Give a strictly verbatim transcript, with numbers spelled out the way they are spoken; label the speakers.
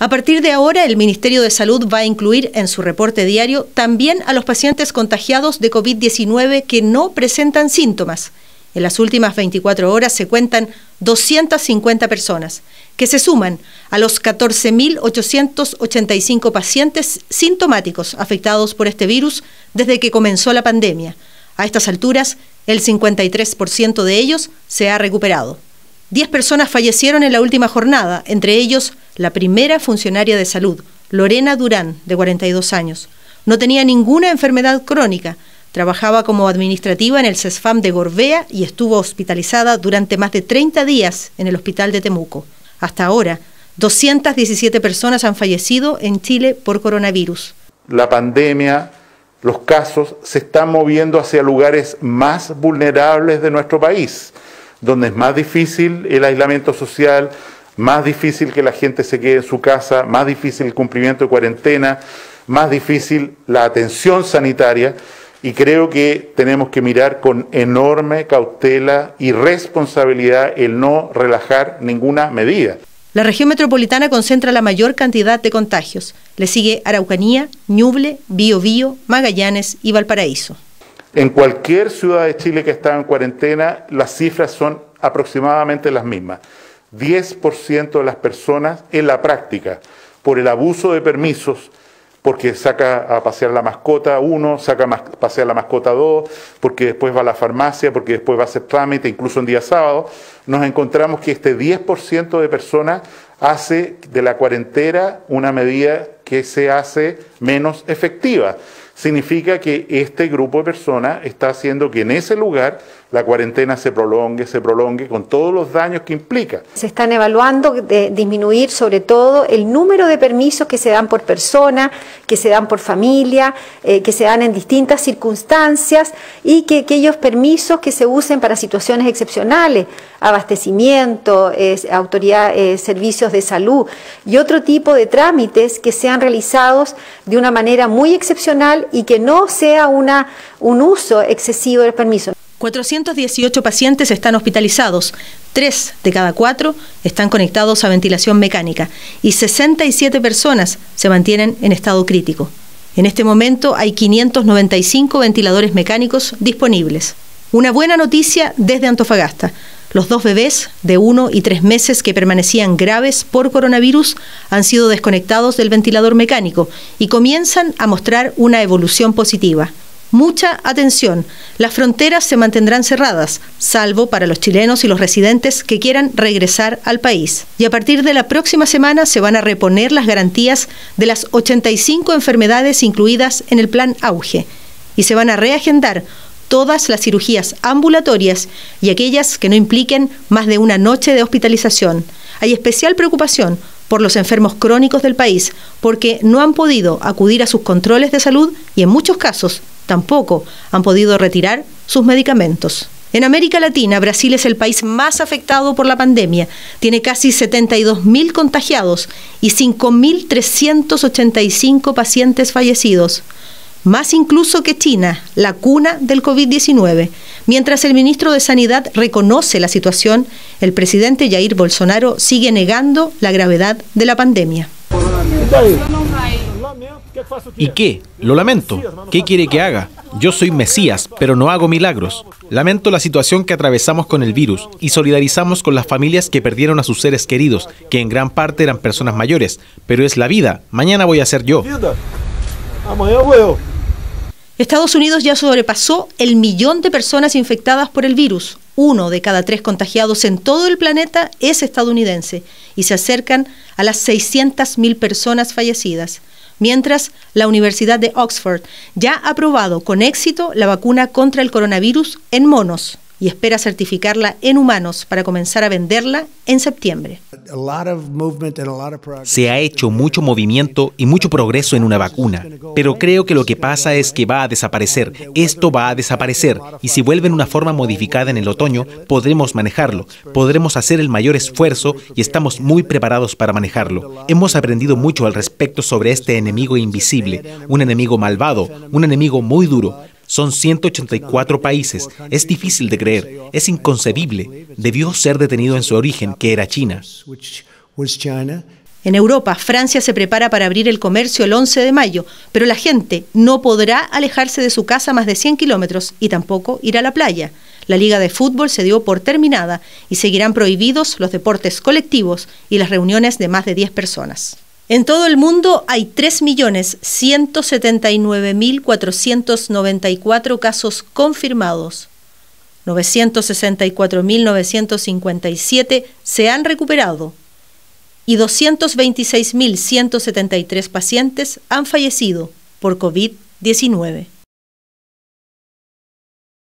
Speaker 1: A partir de ahora, el Ministerio de Salud va a incluir en su reporte diario también a los pacientes contagiados de COVID diecinueve que no presentan síntomas. En las últimas veinticuatro horas se cuentan doscientas cincuenta personas, que se suman a los catorce mil ochocientos ochenta y cinco pacientes sintomáticos afectados por este virus desde que comenzó la pandemia. A estas alturas, el cincuenta y tres por ciento de ellos se ha recuperado. Diez personas fallecieron en la última jornada, entre ellos la primera funcionaria de salud, Lorena Durán, de cuarenta y dos años. No tenía ninguna enfermedad crónica, trabajaba como administrativa en el CESFAM de Gorbea y estuvo hospitalizada durante más de treinta días en el hospital de Temuco. Hasta ahora, doscientas diecisiete personas han fallecido en Chile por coronavirus.
Speaker 2: La pandemia, los casos se están moviendo hacia lugares más vulnerables de nuestro país, donde es más difícil el aislamiento social, más difícil que la gente se quede en su casa, más difícil el cumplimiento de cuarentena, más difícil la atención sanitaria, y creo que tenemos que mirar con enorme cautela y responsabilidad el no relajar ninguna medida.
Speaker 1: La región metropolitana concentra la mayor cantidad de contagios. Le sigue Araucanía, Ñuble, Biobío, Magallanes y Valparaíso.
Speaker 2: En cualquier ciudad de Chile que está en cuarentena, las cifras son aproximadamente las mismas. diez por ciento de las personas en la práctica, por el abuso de permisos, porque saca a pasear la mascota uno, saca a pasear la mascota dos, porque después va a la farmacia, porque después va a hacer trámite, incluso en día sábado, nos encontramos que este diez por ciento de personas hace de la cuarentena una medida que se hace menos efectiva. Significa que este grupo de personas está haciendo que en ese lugar la cuarentena se prolongue, se prolongue con todos los daños que implica.
Speaker 3: Se están evaluando de disminuir sobre todo el número de permisos que se dan por persona, que se dan por familia, eh, que se dan en distintas circunstancias y que aquellos permisos que se usen para situaciones excepcionales, abastecimiento, eh, autoridad, eh, servicios de salud y otro tipo de trámites que sean realizados de una manera muy excepcional y que no sea una, un uso excesivo del permiso.
Speaker 1: cuatrocientos dieciocho pacientes están hospitalizados, tres de cada cuatro están conectados a ventilación mecánica y sesenta y siete personas se mantienen en estado crítico. En este momento hay quinientos noventa y cinco ventiladores mecánicos disponibles. Una buena noticia desde Antofagasta. Los dos bebés de uno y tres meses que permanecían graves por coronavirus han sido desconectados del ventilador mecánico y comienzan a mostrar una evolución positiva. Mucha atención, las fronteras se mantendrán cerradas, salvo para los chilenos y los residentes que quieran regresar al país. Y a partir de la próxima semana se van a reponer las garantías de las ochenta y cinco enfermedades incluidas en el plan Auge y se van a reagendar todas las cirugías ambulatorias y aquellas que no impliquen más de una noche de hospitalización. Hay especial preocupación por los enfermos crónicos del país porque no han podido acudir a sus controles de salud y en muchos casos tampoco han podido retirar sus medicamentos. En América Latina, Brasil es el país más afectado por la pandemia. Tiene casi setenta y dos mil contagiados y cinco mil trescientos ochenta y cinco pacientes fallecidos. Más incluso que China, la cuna del COVID diecinueve. Mientras el ministro de Sanidad reconoce la situación, el presidente Jair Bolsonaro sigue negando la gravedad de la pandemia.
Speaker 4: ¿Y qué? Lo lamento. ¿Qué quiere que haga? Yo soy Mesías, pero no hago milagros. Lamento la situación que atravesamos con el virus y solidarizamos con las familias que perdieron a sus seres queridos, que en gran parte eran personas mayores. Pero es la vida. Mañana voy a ser yo.
Speaker 1: Estados Unidos ya sobrepasó el millón de personas infectadas por el virus. Uno de cada tres contagiados en todo el planeta es estadounidense y se acercan a las seiscientas mil personas fallecidas. Mientras, la Universidad de Oxford ya ha aprobado con éxito la vacuna contra el coronavirus en monos y espera certificarla en humanos para comenzar a venderla en septiembre.
Speaker 4: Se ha hecho mucho movimiento y mucho progreso en una vacuna, pero creo que lo que pasa es que va a desaparecer. Esto va a desaparecer y si vuelve en una forma modificada en el otoño, podremos manejarlo, podremos hacer el mayor esfuerzo y estamos muy preparados para manejarlo. Hemos aprendido mucho al respecto sobre este enemigo invisible, un enemigo malvado, un enemigo muy duro. Son ciento ochenta y cuatro países. Es difícil de creer. Es inconcebible. Debió ser detenido en su origen, que era China.
Speaker 1: En Europa, Francia se prepara para abrir el comercio el once de mayo, pero la gente no podrá alejarse de su casa más de cien kilómetros y tampoco ir a la playa. La liga de fútbol se dio por terminada y seguirán prohibidos los deportes colectivos y las reuniones de más de diez personas. En todo el mundo hay tres millones ciento setenta y nueve mil cuatrocientos noventa y cuatro casos confirmados. novecientos sesenta y cuatro mil novecientos cincuenta y siete se han recuperado y doscientos veintiséis mil ciento setenta y tres pacientes han fallecido por COVID diecinueve.